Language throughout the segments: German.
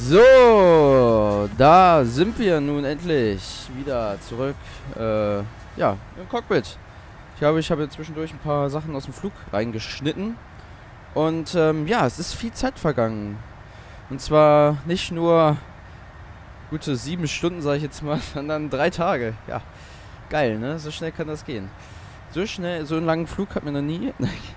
So, da sind wir nun endlich wieder zurück, ja, im Cockpit. Ich habe zwischendurch ein paar Sachen aus dem Flug reingeschnitten. Und, ja, es ist viel Zeit vergangen. Und zwar nicht nur gute 7 Stunden, sage ich jetzt mal, sondern 3 Tage. Ja, geil, ne? So schnell kann das gehen. So schnell, so einen langen Flug hat man noch nie.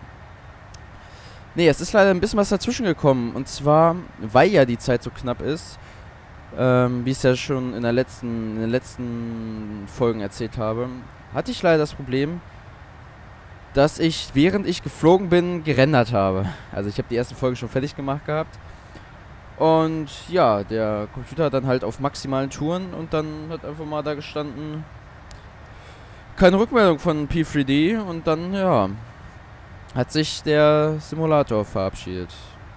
Nee, es ist leider ein bisschen was dazwischen gekommen. Und zwar, weil ja die Zeit so knapp ist, wie ich es ja schon in den letzten Folgen erzählt habe, hatte ich leider das Problem, dass ich, während ich geflogen bin, gerendert habe. Also ich habe die erste Folge schon fertig gemacht gehabt. Und ja, der Computer hat dann halt auf maximalen Touren und dann hat einfach mal da gestanden, keine Rückmeldung von P3D und dann, ja, hat sich der Simulator verabschiedet.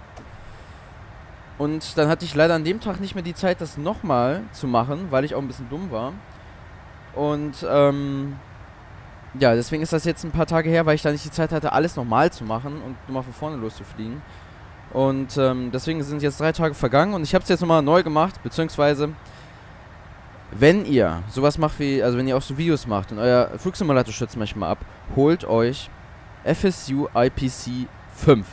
Und dann hatte ich leider an dem Tag nicht mehr die Zeit, das nochmal zu machen, weil ich auch ein bisschen dumm war. Und, ja, deswegen ist das jetzt ein paar Tage her, weil ich da nicht die Zeit hatte, alles nochmal zu machen und nochmal von vorne loszufliegen. Und, deswegen sind jetzt 3 Tage vergangen und ich habe es jetzt nochmal neu gemacht, beziehungsweise, wenn ihr sowas macht wie, also wenn ihr auch so Videos macht und euer Flugsimulator stürzt manchmal ab, holt euch FSU IPC 5.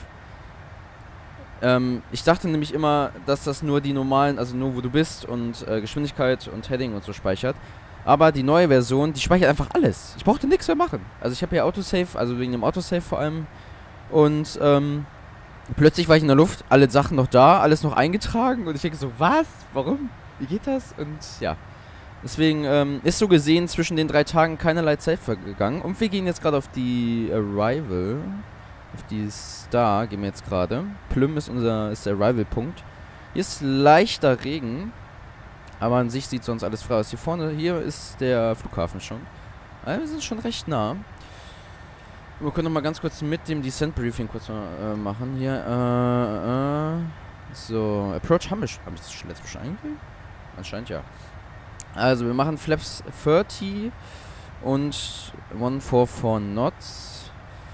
Ich dachte nämlich immer, dass das nur die normalen, also nur wo du bist und Geschwindigkeit und Heading und so speichert. Aber die neue Version, die speichert einfach alles. Ich brauchte nichts mehr machen. Also ich habe hier Autosave, also wegen dem Autosave vor allem. Und plötzlich war ich in der Luft, alle Sachen noch da, alles noch eingetragen. Und ich denke so, was? Warum? Wie geht das? Und ja. Deswegen ist so gesehen zwischen den 3 Tagen keinerlei Zeit vergangen. Und wir gehen jetzt gerade auf die Arrival. Auf die Star gehen wir jetzt gerade. Plym ist der Arrival-Punkt. Hier ist leichter Regen. Aber an sich sieht sonst alles frei aus. Hier vorne, hier ist der Flughafen schon. Also wir sind schon recht nah. Wir können noch mal ganz kurz mit dem Descent Briefing kurz mal machen. Hier, so, Approach haben wir das letztes schon eingegeben? Anscheinend ja. Also wir machen Flaps 30 und 144 Knots.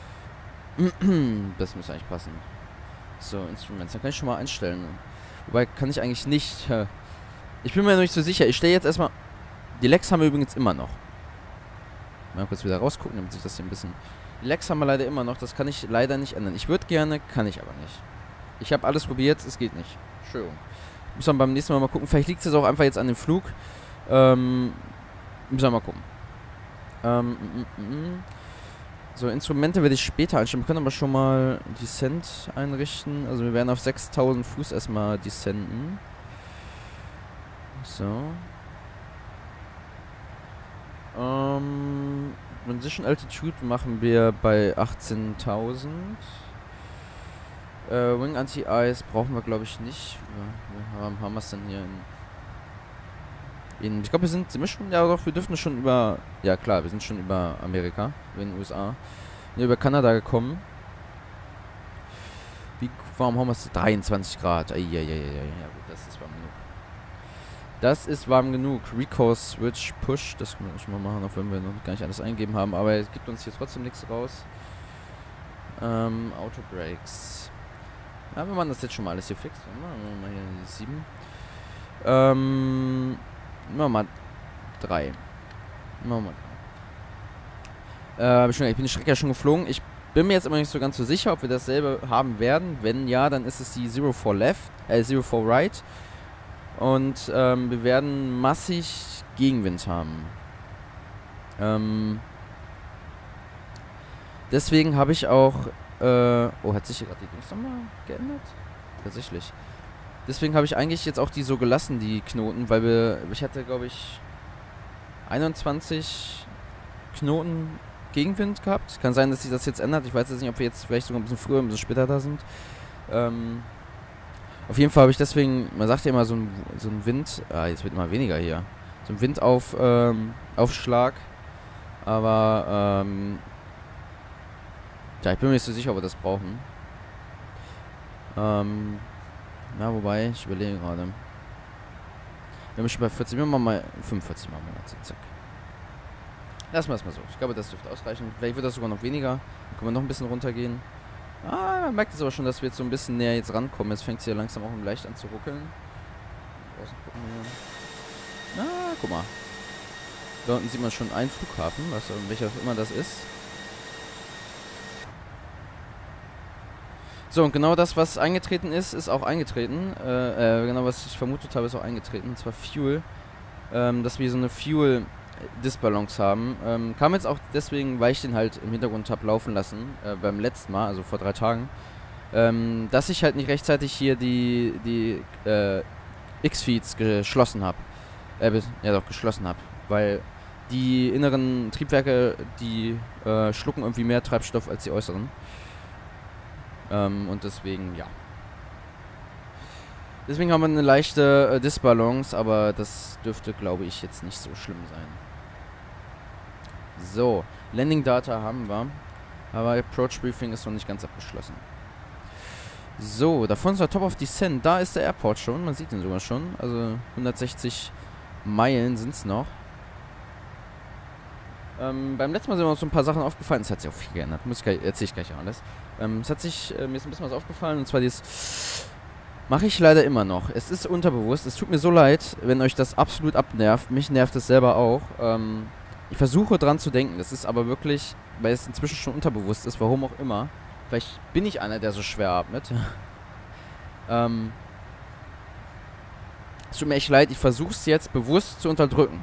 Das muss eigentlich passen. So, Instruments, dann kann ich schon mal einstellen. Wobei kann ich eigentlich nicht. Ich bin mir noch nicht so sicher. Ich stelle jetzt erstmal. Die Lex haben wir übrigens immer noch. Mal kurz wieder rausgucken, damit sich das hier ein bisschen. Die Lex haben wir leider immer noch. Das kann ich leider nicht ändern. Ich würde gerne, kann ich aber nicht. Ich habe alles probiert, es geht nicht. Schön. Muss man beim nächsten Mal gucken. Vielleicht liegt es auch einfach jetzt an dem Flug. Müssen wir mal gucken. So, Instrumente werde ich später einstellen. Wir können aber schon mal Descent einrichten. Also wir werden auf 6000 Fuß erstmal descenden. So. Transition Altitude machen wir bei 18.000. Wing Anti-Ice brauchen wir glaube ich nicht. Ja, haben wir es denn hier ich glaube sind wir schon, ja doch, wir dürfen schon über, ja klar, wir sind schon über Amerika, über den USA. Ja, über Kanada gekommen. Warum haben wir es 23 Grad? Ja gut, das ist warm genug. Das ist warm genug. Recall Switch Push, das können wir schon mal machen, auch wenn wir noch gar nicht alles eingegeben haben, aber es gibt uns hier trotzdem nichts raus. Auto Brakes. Ja, wir machen das jetzt schon mal alles hier fix. Machen wir mal hier die 7. Machen wir mal 3. Machen wir mal 3. Ich bin die Strecke ja schon geflogen. Ich bin mir jetzt immer nicht so ganz so sicher, ob wir dasselbe haben werden. Wenn ja, dann ist es die 04 Left, 04 Right. Und wir werden massig Gegenwind haben. Deswegen habe ich auch... oh, hat sich hier gerade die Dings nochmal geändert? Tatsächlich. Deswegen habe ich eigentlich jetzt auch die so gelassen, die Knoten, weil ich hatte, glaube ich, 21 Knoten Gegenwind gehabt. Kann sein, dass sich das jetzt ändert. Ich weiß jetzt nicht, ob wir jetzt vielleicht sogar ein bisschen früher, ein bisschen später da sind. Auf jeden Fall habe ich deswegen, man sagt ja immer so ein Wind, jetzt wird immer weniger hier, so ein Windaufschlag, aber ja, ich bin mir nicht so sicher, ob wir das brauchen. Na, wobei, ich überlege gerade. Wir haben schon bei 40, wir machen mal 45 machen wir jetzt, zack. Lassen wir es mal so. Ich glaube, das dürfte ausreichen. Vielleicht wird das sogar noch weniger. Dann können wir noch ein bisschen runtergehen. Man merkt es aber schon, dass wir jetzt so ein bisschen näher jetzt rankommen. Jetzt fängt es hier langsam auch leicht an zu ruckeln. Draußen gucken wir. Ah, guck mal. Da unten sieht man schon einen Flughafen, welcher auch immer das ist. So, und genau das, was eingetreten ist, ist auch eingetreten. Genau, was ich vermutet habe, ist auch eingetreten. Und zwar Fuel. Dass wir so eine Fuel-Disbalance haben. Kam jetzt auch deswegen, weil ich den halt im Hintergrund habe laufen lassen. Beim letzten Mal, also vor 3 Tagen. Dass ich halt nicht rechtzeitig hier die X-Feeds geschlossen habe. Ja doch, geschlossen habe. Weil die inneren Triebwerke, die schlucken irgendwie mehr Treibstoff als die äußeren. Und deswegen, ja. Deswegen haben wir eine leichte Disbalance, aber das dürfte, glaube ich, jetzt nicht so schlimm sein. So, Landing Data haben wir. Aber Approach Briefing ist noch nicht ganz abgeschlossen. So, da vorne ist der Top of Descent. Da ist der Airport schon. Man sieht ihn sogar schon. Also 160 Meilen sind es noch. Beim letzten Mal sind mir noch so ein paar Sachen aufgefallen. Es hat sich auch viel geändert. Erzähle ich gleich auch alles. Mir ist ein bisschen was aufgefallen. Und zwar dieses... Mache ich leider immer noch. Es ist unterbewusst. Es tut mir so leid, wenn euch das absolut abnervt. Mich nervt es selber auch. Ich versuche dran zu denken. Das ist aber wirklich, weil es inzwischen schon unterbewusst ist, warum auch immer. Vielleicht bin ich einer, der so schwer atmet. Es tut mir echt leid. Ich versuche es jetzt bewusst zu unterdrücken.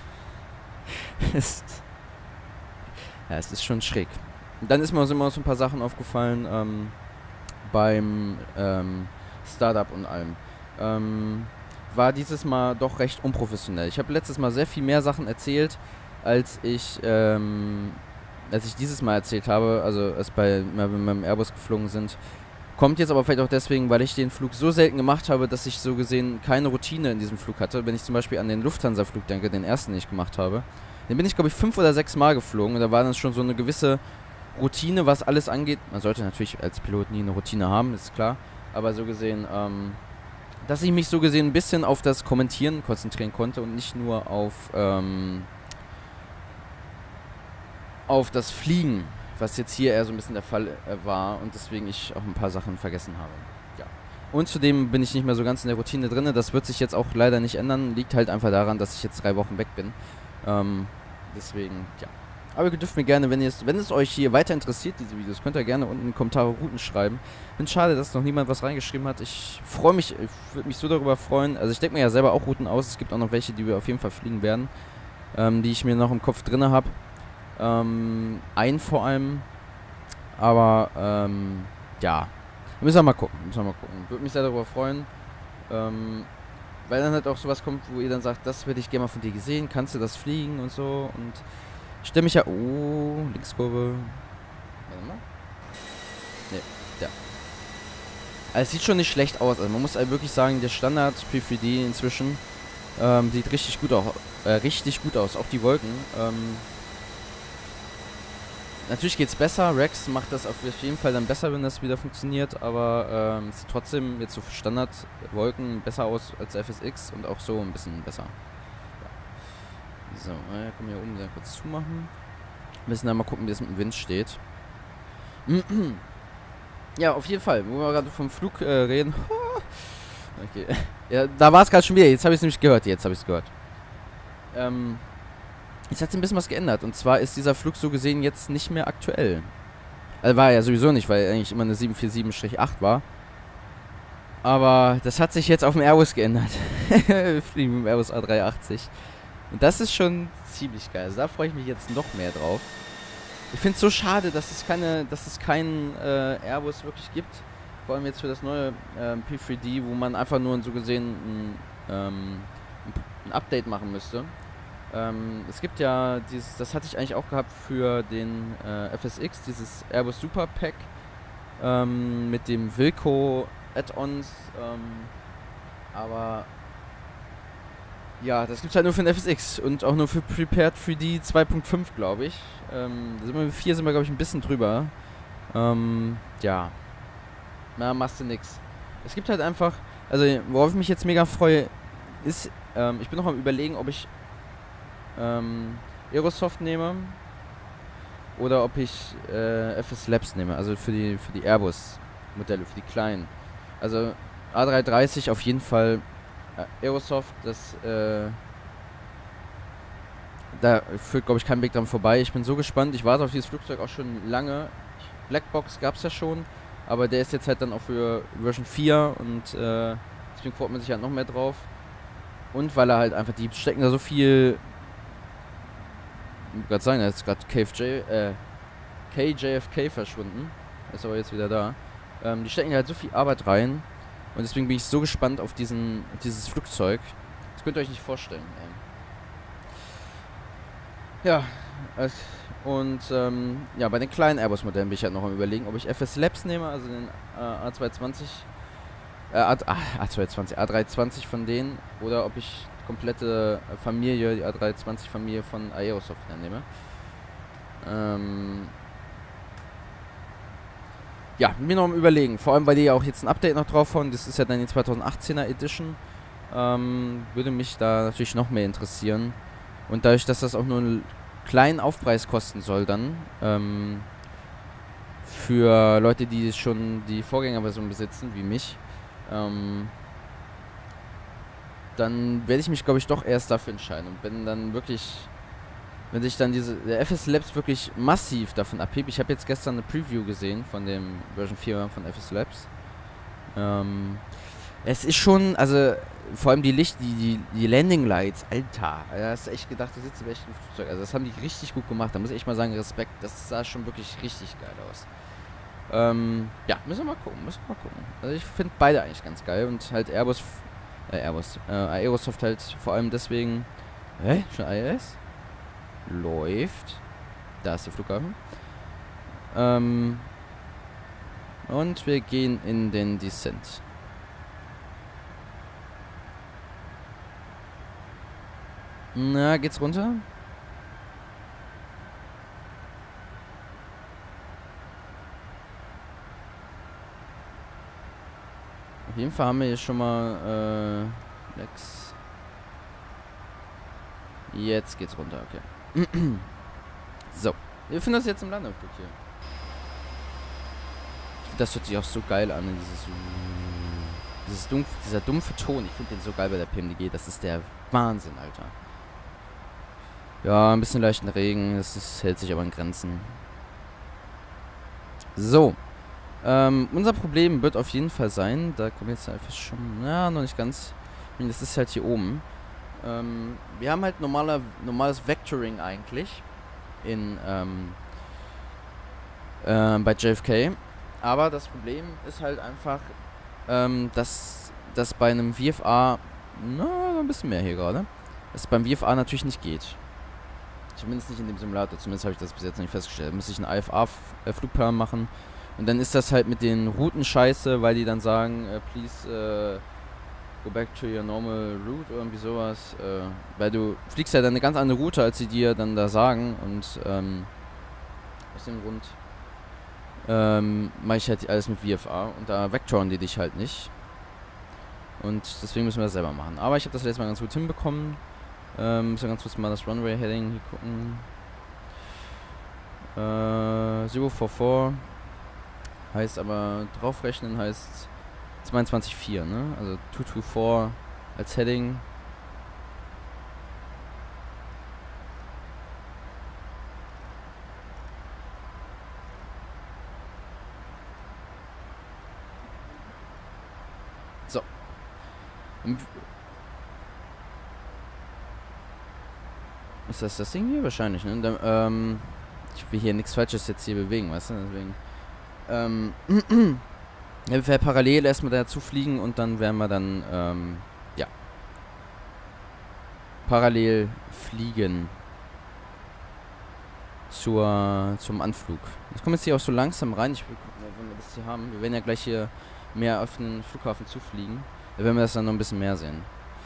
Ja, es ist schon schräg. Und dann ist mir immer so ein paar Sachen aufgefallen beim Startup und allem. War dieses Mal doch recht unprofessionell. Ich habe letztes Mal sehr viel mehr Sachen erzählt, als ich dieses Mal erzählt habe, also als wir mit meinem Airbus geflogen sind. Kommt jetzt aber vielleicht auch deswegen, weil ich den Flug so selten gemacht habe, dass ich so gesehen keine Routine in diesem Flug hatte. Wenn ich zum Beispiel an den Lufthansa-Flug denke, den ersten, den ich gemacht habe, den bin ich, glaube ich, 5 oder 6 Mal geflogen. Und da war dann schon so eine gewisse Routine, was alles angeht. Man sollte natürlich als Pilot nie eine Routine haben, ist klar. Aber so gesehen, dass ich mich so gesehen ein bisschen auf das Kommentieren konzentrieren konnte und nicht nur auf das Fliegen, was jetzt hier eher so ein bisschen der Fall war und deswegen ich auch ein paar Sachen vergessen habe. Ja. Und zudem bin ich nicht mehr so ganz in der Routine drin. Das wird sich jetzt auch leider nicht ändern. Liegt halt einfach daran, dass ich jetzt 3 Wochen weg bin. Deswegen, ja. Aber ihr dürft mir gerne, wenn es euch hier weiter interessiert, diese Videos, könnt ihr gerne unten in die Kommentare Routen schreiben. Bin schade, dass noch niemand was reingeschrieben hat. Ich freue mich, ich würde mich so darüber freuen. Also ich denke mir ja selber auch Routen aus. Es gibt auch noch welche, die wir auf jeden Fall fliegen werden, die ich mir noch im Kopf drin habe. Einen vor allem. Aber, ja. Müssen wir mal gucken. Würde mich sehr darüber freuen. Weil dann halt auch sowas kommt, wo ihr dann sagt, das hätte ich gerne mal von dir gesehen. Kannst du das fliegen und so. Und ich stelle mich ja... Oh, Linkskurve. Warte mal. Ne, ja. Also es sieht schon nicht schlecht aus. Also man muss halt wirklich sagen, der Standard P3D inzwischen sieht richtig gut aus. Auch die Wolken. Natürlich geht's besser. Rex macht das auf jeden Fall dann besser, wenn das wieder funktioniert. Aber es sieht trotzdem jetzt so für Standardwolken besser aus als FSX und auch so ein bisschen besser. Ja. So, können wir hier oben wieder kurz zumachen. Wir müssen dann mal gucken, wie es mit dem Wind steht. Ja, auf jeden Fall. Wo wir gerade vom Flug reden. Okay. Ja, da war es gerade schon wieder. Jetzt habe ich es nämlich gehört. Jetzt hat sich ein bisschen was geändert. Und zwar ist dieser Flug so gesehen jetzt nicht mehr aktuell. Also war er ja sowieso nicht, weil er eigentlich immer eine 747-8 war. Aber das hat sich jetzt auf dem Airbus geändert. Wir fliegen mit dem Airbus A380. Und das ist schon ziemlich geil. Also da freue ich mich jetzt noch mehr drauf. Ich finde es so schade, dass es keinen Airbus wirklich gibt. Vor allem jetzt für das neue P3D, wo man einfach nur so gesehen ein Update machen müsste. Es gibt ja das hatte ich eigentlich auch gehabt für den FSX, dieses Airbus Super Pack mit dem Wilco Add-ons, aber ja, das gibt es halt nur für den FSX und auch nur für Prepared 3D 2.5, glaube ich. Sind wir glaube ich, ein bisschen drüber. Ja. Na, machst du nix. Es gibt halt einfach, also worauf ich mich jetzt mega freue, ist, ich bin noch am Überlegen, ob ich Aerosoft nehme oder ob ich FS Labs nehme, also für die Airbus Modelle, für die kleinen. Also A330 auf jeden Fall Aerosoft, da führt, glaube ich, kein Weg dran vorbei. Ich bin so gespannt. Ich warte auf dieses Flugzeug auch schon lange. Blackbox gab es ja schon, aber der ist jetzt halt dann auch für Version 4 und deswegen freut man sich halt noch mehr drauf. Und weil er halt einfach, die stecken da so viel, ich muss gerade sagen, da ist gerade KJFK verschwunden. Ist aber jetzt wieder da. Die stecken halt so viel Arbeit rein und deswegen bin ich so gespannt auf dieses Flugzeug. Das könnt ihr euch nicht vorstellen, ey. Ja, und ja, bei den kleinen Airbus-Modellen bin ich halt noch am Überlegen, ob ich FS Labs nehme, also den A220, A320 von denen, oder ob ich die komplette Familie, die A320-Familie von Aerosoft nehme. Ja, mir noch am Überlegen, vor allem weil die ja auch jetzt ein Update noch draufhauen, das ist ja dann die 2018er Edition, würde mich da natürlich noch mehr interessieren. Und dadurch, dass das auch nur einen kleinen Aufpreis kosten soll dann, für Leute, die schon die Vorgängerversion besitzen, wie mich, dann werde ich mich, glaube ich, doch erst dafür entscheiden. Und wenn sich dann der FS Labs wirklich massiv davon abhebt. Ich habe jetzt gestern eine Preview gesehen von dem Version 4 von FS Labs. Es ist schon, also vor allem die Landing Lights, Alter. Da hast du echt gedacht, du sitzt im echten Flugzeug. Also das haben die richtig gut gemacht. Da muss ich echt mal sagen, Respekt. Das sah schon wirklich richtig geil aus. Ja, müssen wir mal gucken. Also ich finde beide eigentlich ganz geil. Und halt Aerosoft halt vor allem deswegen. Schon ILS? Läuft. Da ist der Flughafen. Und wir gehen in den Descent. Na, geht's runter? Auf jeden Fall haben wir hier schon mal Lex. Jetzt geht's runter, okay. So, wir finden das jetzt im Landeflug hier. Das hört sich auch so geil an, dieser dumpfe Ton. Ich finde den so geil bei der PMDG. Das ist der Wahnsinn, Alter. Ja, ein bisschen leichten Regen. Das hält sich aber in Grenzen. So. Unser Problem wird auf jeden Fall sein, da kommt jetzt einfach schon, ja, noch nicht ganz. Das ist halt hier oben. Wir haben halt normales Vectoring eigentlich bei JFK. Aber das Problem ist halt einfach, dass das bei einem VFA, so ein bisschen mehr hier gerade, dass es beim VFA natürlich nicht geht. Zumindest nicht in dem Simulator, zumindest habe ich das bis jetzt noch nicht festgestellt. Da muss ich einen IFA-Flugplan machen. Und dann ist das halt mit den Routen scheiße, weil die dann sagen, please go back to your normal route oder irgendwie sowas. Weil du fliegst ja dann eine ganz andere Route, als sie dir dann da sagen. Und aus dem Grund mache ich halt alles mit VFA. Und da vectoren die dich halt nicht. Und deswegen müssen wir das selber machen. Aber ich habe das letztes Mal ganz gut hinbekommen. Müssen wir ganz kurz mal das Runway-Heading hier gucken. 044. Heißt aber, draufrechnen heißt 22,4, ne? Also 224 als Heading. So. Ist das Ding hier? Wahrscheinlich, ne? Dann, ich will hier nichts Falsches jetzt hier bewegen, weißt du? Deswegen. Ja, wir parallel erstmal dazu fliegen und dann werden wir dann, ja, parallel fliegen zum Anflug. Ich komme jetzt hier auch so langsam rein. Ich will gucken, wenn wir das hier haben. Wir werden ja gleich hier mehr auf den Flughafen zufliegen. Da werden wir das dann noch ein bisschen mehr sehen.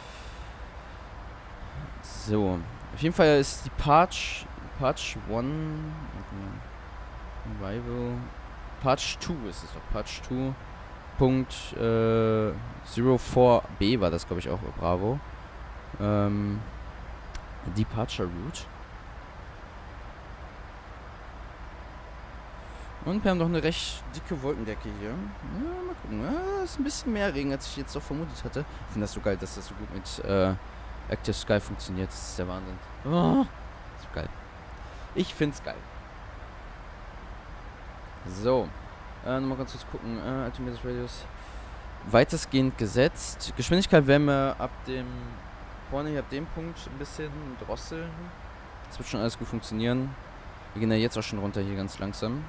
So. Auf jeden Fall ist die Patch 1 Arrival. Patch 2 ist es doch. Patch 2. Punkt 04B war das, glaube ich, auch Bravo. Departure Route. Und wir haben noch eine recht dicke Wolkendecke hier. Ja, mal gucken. Ja, ist ein bisschen mehr Regen, als ich jetzt doch vermutet hatte. Ich finde das so geil, dass das so gut mit Active Sky funktioniert. Das ist der Wahnsinn. Oh, so geil. Ich find's geil. So. Nochmal ganz kurz gucken. Altimeter Radius. Weitestgehend gesetzt. Geschwindigkeit werden wir ab dem vorne hier ab dem Punkt ein bisschen drosseln. Das wird schon alles gut funktionieren. Wir gehen ja jetzt auch schon runter hier ganz langsam.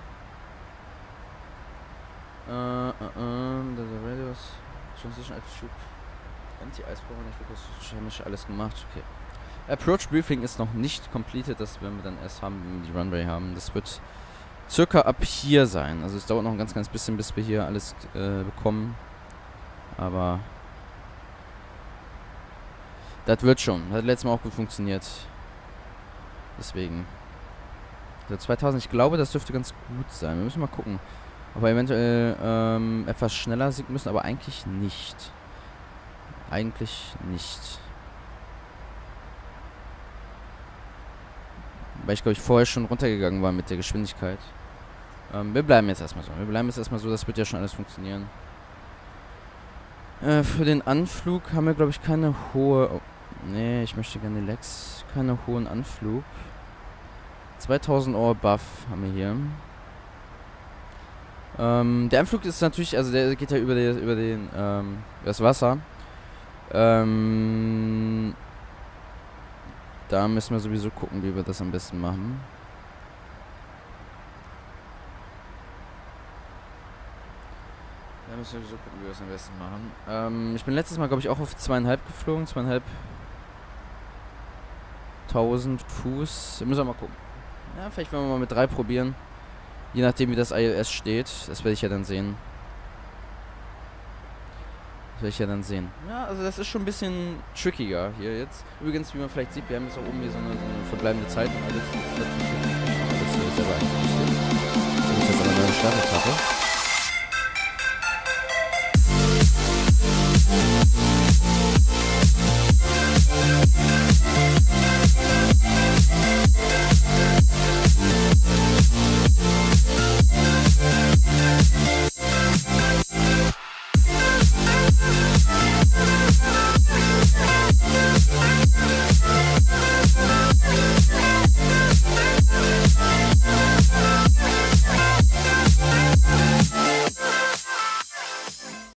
Radius. Transition Altitude. Anti-Eisbauer nicht wirklich chemisch alles gemacht. Okay. Approach Briefing ist noch nicht completed. Das werden wir dann erst haben, wenn wir die Runway haben. Das wird circa ab hier sein. Also es dauert noch ein ganz kleines bisschen, bis wir hier alles bekommen. Aber das wird schon. Hat letztes Mal auch gut funktioniert. Deswegen. Also 2000, ich glaube, das dürfte ganz gut sein. Wir müssen mal gucken. Ob wir eventuell etwas schneller sinken müssen, aber eigentlich nicht. Eigentlich nicht. Weil ich, glaube ich, vorher schon runtergegangen war mit der Geschwindigkeit. Wir bleiben jetzt erstmal so. Das wird ja schon alles funktionieren. Für den Anflug haben wir, glaube ich, keine hohe... Oh, nee, ich möchte gerne Lex. Keine hohen Anflug. 2000 Euro Buff haben wir hier. Der Anflug ist natürlich... Also der geht ja über das Wasser. Da müssen wir sowieso gucken, wie wir das am besten machen. Da müssen wir sowieso gucken, wie wir das am besten machen. Ich bin letztes Mal, glaube ich, auch auf 2,5 geflogen. 2.500 Fuß. Wir müssen mal gucken. Ja, vielleicht werden wir mal mit 3 probieren. Je nachdem, wie das ILS steht. Das werde ich ja dann sehen. Ja, also das ist schon ein bisschen trickiger hier jetzt. Übrigens, wie man vielleicht sieht, wir haben jetzt auch oben hier so eine verbleibende Zeit und alles. Das ist selber eingestellt. Das ist jetzt aber eine Startetappe.